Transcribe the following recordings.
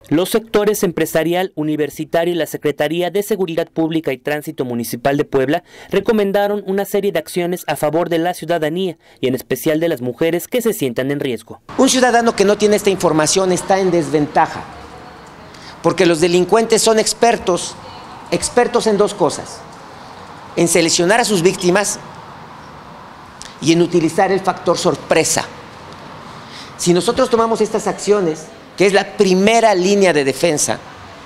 Los sectores empresarial, universitario y la Secretaría de Seguridad Pública y Tránsito Municipal de Puebla recomendaron una serie de acciones a favor de la ciudadanía y en especial de las mujeres que se sientan en riesgo. Un ciudadano que no tiene esta información está en desventaja, porque los delincuentes son expertos en dos cosas: en seleccionar a sus víctimas y en utilizar el factor sorpresa. Si nosotros tomamos estas acciones, que es la primera línea de defensa,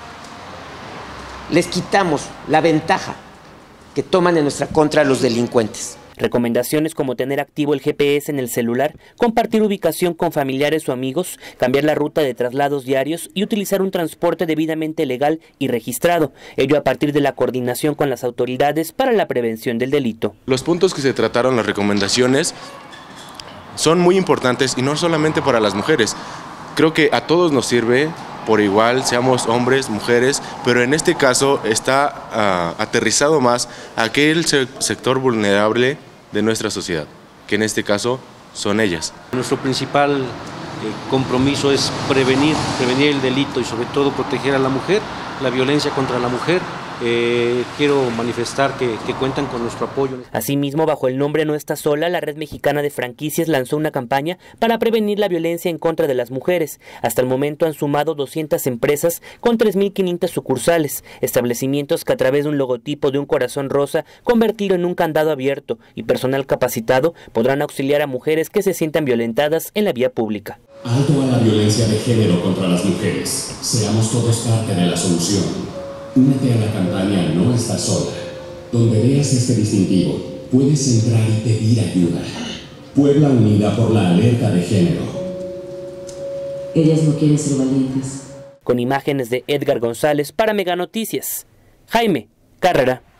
les quitamos la ventaja que toman en nuestra contra los delincuentes. Recomendaciones como tener activo el GPS en el celular, compartir ubicación con familiares o amigos, cambiar la ruta de traslados diarios y utilizar un transporte debidamente legal y registrado, ello a partir de la coordinación con las autoridades para la prevención del delito. Los puntos que se trataron, las recomendaciones, son muy importantes y no solamente para las mujeres. Creo que a todos nos sirve por igual, seamos hombres, mujeres, pero en este caso está aterrizado más a aquel sector vulnerable de nuestra sociedad, que en este caso son ellas. Nuestro principal compromiso es prevenir el delito y sobre todo proteger a la mujer, la violencia contra la mujer. Quiero manifestar que cuentan con nuestro apoyo. Asimismo, bajo el nombre No Está Sola, la Red Mexicana de Franquicias lanzó una campaña para prevenir la violencia en contra de las mujeres. Hasta el momento han sumado 200 empresas con 3.500 sucursales, establecimientos que a través de un logotipo de un corazón rosa convertido en un candado abierto y personal capacitado podrán auxiliar a mujeres que se sientan violentadas en la vía pública. Alto a la violencia de género contra las mujeres. Seamos todos parte de la solución. Únete a la campaña No Estás Sola. Donde veas este distintivo, puedes entrar y pedir ayuda. Puebla unida por la alerta de género. Ellas no quieren ser valientes. Con imágenes de Edgar González para Mega Noticias, Jaime Carrera.